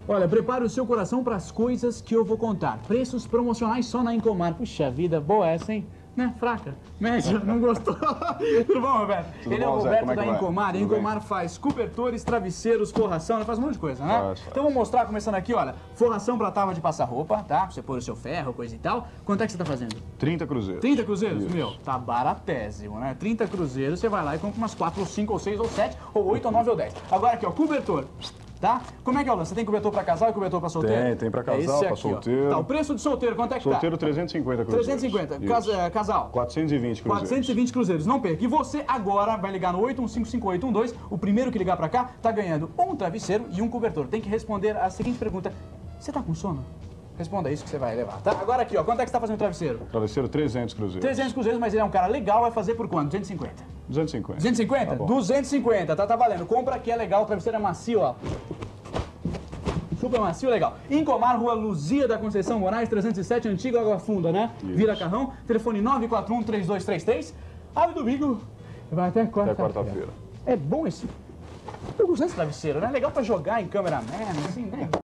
Olha, prepare o seu coração para as coisas que eu vou contar. Preços promocionais só na Incomar. Puxa vida, boa essa, hein? Né? Fraca. Média, não gostou? Tudo bom, Roberto? Tudo Ele bom, é o Zé? Roberto Como é que da vai? Incomar. A Tudo Incomar faz cobertores, travesseiros, forração, ela faz um monte de coisa, né? Faz. Então vou mostrar, começando aqui, olha. Forração para tábua de passar roupa, tá? Pra você pôr o seu ferro, coisa e tal. Quanto é que você tá fazendo? 30 cruzeiros. 30 cruzeiros? Isso. Meu, tá baratésimo, né? 30 cruzeiros, você vai lá e compra umas 4 ou 5 ou 6 ou 7 ou 8 ou 9 ou 10. Agora aqui, ó, cobertor. Tá? Como é que é o lance? Você tem cobertor pra casal e cobertor pra solteiro? Tem pra casal, esse pra aqui, solteiro. Ó. Tá, o preço de solteiro, quanto é que Solteiro, tá? 350 cruzeiros. 350. Casal? 420 cruzeiros. 420 cruzeiros, não perca. E você agora vai ligar no 81555812. O primeiro que ligar pra cá tá ganhando um travesseiro e um cobertor. Tem que responder a seguinte pergunta: você tá com sono? Responda isso que você vai levar, tá? Agora aqui, ó, quanto é que você tá fazendo o travesseiro? Travesseiro, 300 cruzeiros. 300 cruzeiros, mas ele é um cara legal, vai fazer por quanto? 250. 250. 250? Tá bom. 250, tá valendo. Compra aqui, é legal, o travesseiro é macio, ó. Super macio, legal. Incomar, Rua Luzia da Conceição Moraes, 307, Antigo Água Funda, né? Isso. Vira Carrão, telefone 941-3233. Abre domingo, vai até quarta-feira. É bom esse... Eu gosto desse travesseiro, né? Legal pra jogar em câmera, assim, né?